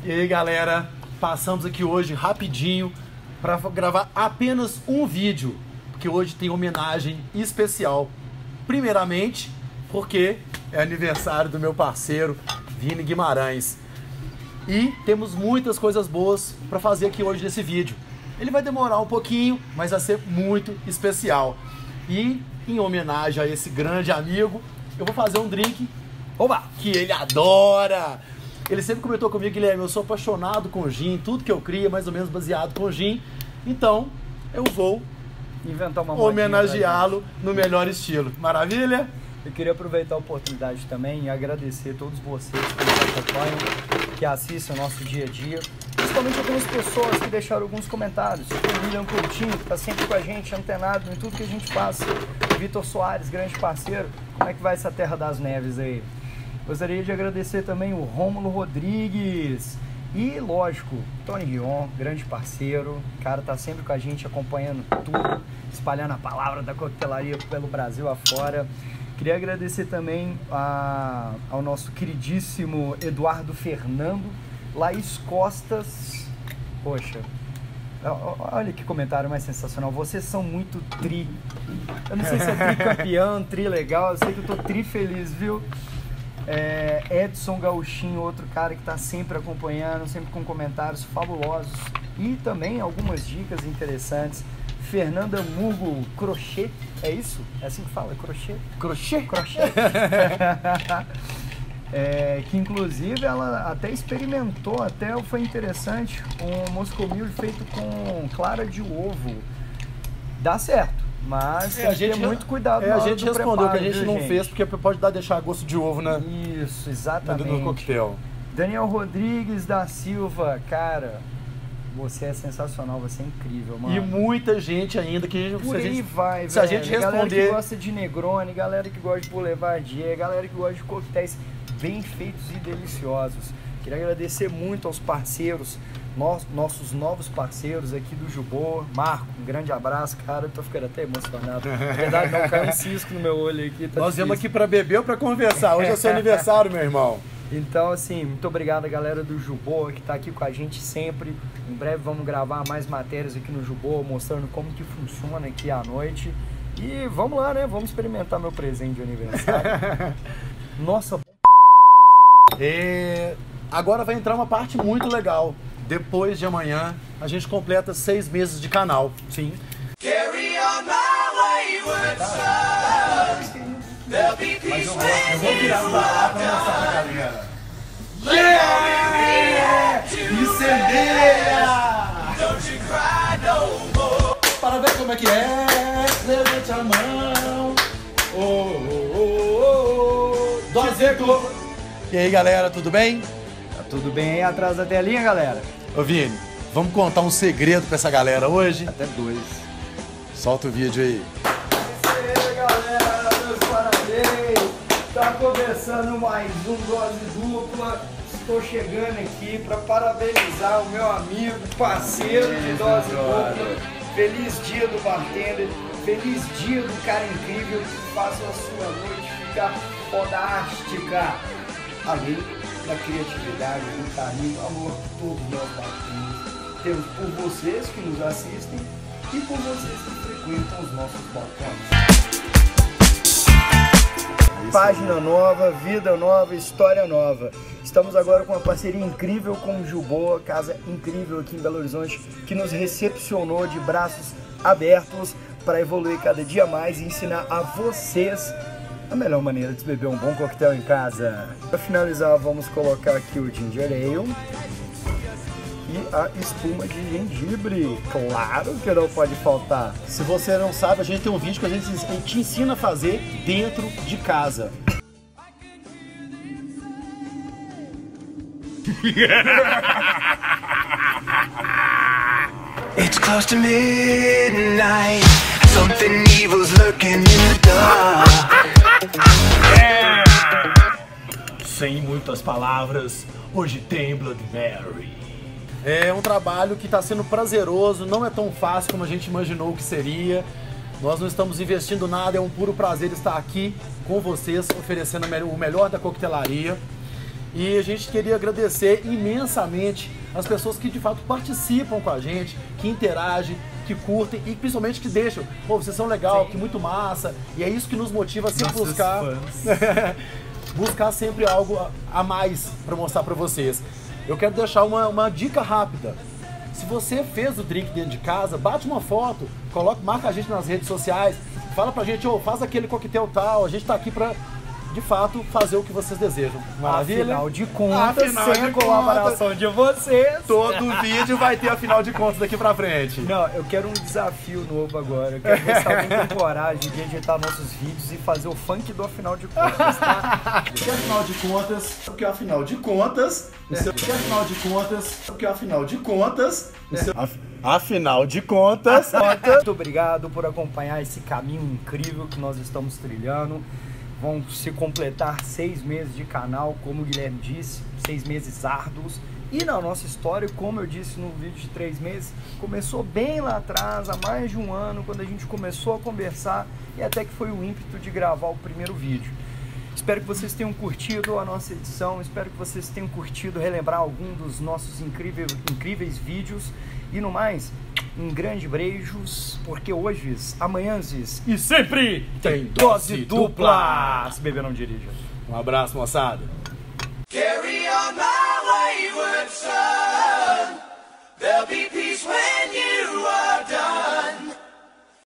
E aí, galera, passamos aqui hoje rapidinho para gravar apenas um vídeo, porque hoje tem homenagem especial. Primeiramente, porque é aniversário do meu parceiro Vini Guimarães. E temos muitas coisas boas para fazer aqui hoje nesse vídeo. Ele vai demorar um pouquinho, mas vai ser muito especial. E em homenagem a esse grande amigo, eu vou fazer um drink, que ele adora. Ele sempre comentou comigo, Guilherme, eu sou apaixonado com gin, tudo que eu crio é mais ou menos baseado com gin. Então, eu vou inventar uma homenageá-lo no melhor estilo. Maravilha? Eu queria aproveitar a oportunidade também e agradecer a todos vocês que nos acompanham, que assistem o nosso dia a dia. Principalmente algumas pessoas que deixaram alguns comentários. O William Coutinho, que está sempre com a gente, antenado em tudo que a gente faz. O Vitor Soares, grande parceiro. Como é que vai essa Terra das Neves aí? Gostaria de agradecer também o Rômulo Rodrigues. E, lógico, Tony Rion, grande parceiro. O cara tá sempre com a gente, acompanhando tudo, espalhando a palavra da coquetelaria pelo Brasil afora. Queria agradecer também ao nosso queridíssimo Eduardo Fernando, Laís Costas. Poxa, olha que comentário mais sensacional. Vocês são muito tri. Eu não sei se é tricampeão, tri legal. Eu sei que eu tô tri feliz, viu? Edson Gauchinho, outro cara que tá sempre acompanhando, sempre com comentários fabulosos. E também algumas dicas interessantes. Fernanda Mugo, crochê, é isso? É assim que fala? Crochê? Crochê? Crochê. Que inclusive ela até experimentou, até foi interessante, um Moscow Mule feito com clara de ovo. Dá certo, mas tem que ter muito cuidado na hora A gente do respondeu preparo, que a gente não fez porque pode deixar gosto de ovo, né? Isso, exatamente. No coquetel. Daniel Rodrigues da Silva, cara, você é sensacional, você é incrível, mano. E muita gente ainda que por aí vai, se a gente responder... Galera que gosta de Negroni, galera que gosta de Boulevardier, galera que gosta de coquetéis bem feitos e deliciosos. Queria agradecer muito aos parceiros, nossos novos parceiros aqui do Jubô. Marco, um grande abraço, cara, eu tô ficando até emocionado. Na verdade, não, caiu um cisco no meu olho aqui. Tá Nós viemos aqui pra beber ou pra conversar? Hoje é seu aniversário, meu irmão. Então, assim, muito obrigado a galera do Jubô que tá aqui com a gente sempre. Em breve vamos gravar mais matérias aqui no Jubô, mostrando como que funciona aqui à noite. E vamos lá, né? Vamos experimentar meu presente de aniversário. Nossa, agora vai entrar uma parte muito legal. Depois de amanhã, a gente completa 6 meses de canal. Sim. Carry on my wayward son. There'll be peace Eu vou virar pra lá pra mostrar pra galera. Incendeia! Don't you cry no more. Para ver como é que é, levante a mão. Dozeco. E aí, galera, tudo bem? tá tudo bem aí atrás da telinha, galera? Ô, Vini, vamos contar um segredo pra essa galera hoje? Até 2. Solta o vídeo aí. E aí, galera, meus parabéns! Tá começando mais um Dose Dupla. Estou chegando aqui para parabenizar o meu amigo, parceiro de Dose Dupla. Feliz dia do bartender, feliz dia do cara incrível que faz a sua noite ficar fodástica. Além da criatividade, do carinho, do amor que todos nós bartenders temos por vocês que nos assistem e por vocês que frequentam os nossos balcões. Página nova, vida nova, história nova. Estamos agora com uma parceria incrível com o Jubô, casa incrível aqui em Belo Horizonte, que nos recepcionou de braços abertos para evoluir cada dia mais e ensinar a vocês a melhor maneira de se beber um bom coquetel em casa. Para finalizar, vamos colocar aqui o Ginger Ale e a espuma de gengibre. Claro que não pode faltar. Se você não sabe, a gente tem um vídeo que a gente te ensina a fazer dentro de casa. It's close to midnight. Something evil's lurking in the dark. Sem muitas palavras, hoje tem Bloody Mary. É um trabalho que está sendo prazeroso, não é tão fácil como a gente imaginou que seria. Nós não estamos investindo nada, é um puro prazer estar aqui com vocês, oferecendo o melhor da coquetelaria. E a gente queria agradecer imensamente as pessoas que de fato participam com a gente, que interagem, que curtem e principalmente que deixam. Pô, vocês são legal, que muito massa. E é isso que nos motiva a sempre buscar. Buscar sempre algo a mais para mostrar para vocês. Eu quero deixar uma dica rápida. Se você fez o drink dentro de casa, bate uma foto, marca a gente nas redes sociais, fala pra gente, faz aquele coquetel tal, a gente tá aqui pra, de fato, fazer o que vocês desejam. Maravilha? Afinal de contas, sem a colaboração de vocês, todo vídeo vai ter afinal de contas daqui pra frente. Não, eu quero um desafio novo agora. Eu quero ver se alguém tem coragem de editar nossos vídeos e fazer o funk do afinal de contas, tá? Porque afinal de contas, porque afinal de contas, porque afinal de contas, porque afinal de contas, afinal de contas. Muito obrigado por acompanhar esse caminho incrível que nós estamos trilhando. Vão se completar 6 meses de canal, como o Guilherme disse, 6 meses árduos. E na nossa história, como eu disse no vídeo de 3 meses, começou bem lá atrás, há mais de um ano, quando a gente começou a conversar e até que foi o ímpeto de gravar o primeiro vídeo. Espero que vocês tenham curtido a nossa edição, espero que vocês tenham curtido relembrar algum dos nossos incríveis vídeos. E no mais, um grande beijos, porque hoje, amanhãs e sempre tem dose dupla. Se beber não dirija. Um abraço, moçada.